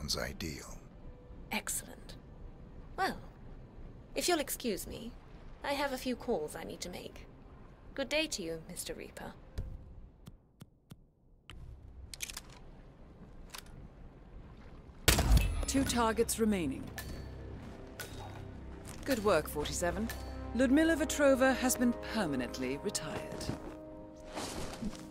sounds ideal. Excellent. Well, if you'll excuse me, I have a few calls I need to make. Good day to you, Mr. Reaper. Two targets remaining. Good work, 47. Ludmilla Vetrova has been permanently retired.